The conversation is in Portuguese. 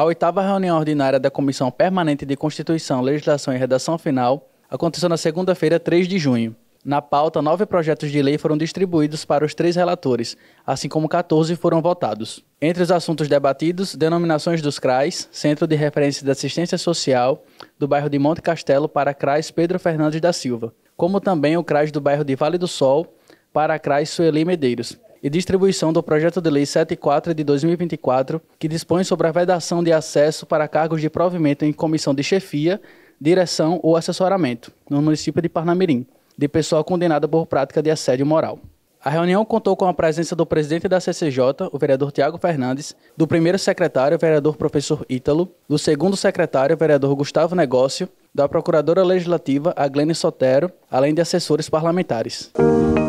A 8ª reunião ordinária da Comissão Permanente de Constituição, Legislação e Redação Final aconteceu na segunda-feira, 3 de junho. Na pauta, 9 projetos de lei foram distribuídos para os 3 relatores, assim como 14 foram votados. Entre os assuntos debatidos, denominações dos CRAs, Centro de Referência de Assistência Social, do bairro de Monte Castelo para CRAs Pedro Fernandes da Silva, como também o CRAs do bairro de Vale do Sol para CRAs Sueli Medeiros, e distribuição do projeto de lei 74 de 2024, que dispõe sobre a vedação de acesso para cargos de provimento em comissão de chefia, direção ou assessoramento, no município de Parnamirim, de pessoa condenada por prática de assédio moral. A reunião contou com a presença do presidente da CCJ, o vereador Tiago Fernandes, do primeiro secretário, o vereador professor Ítalo, do segundo secretário, o vereador Gustavo Negócio, da procuradora legislativa, a Glene Sotero, além de assessores parlamentares.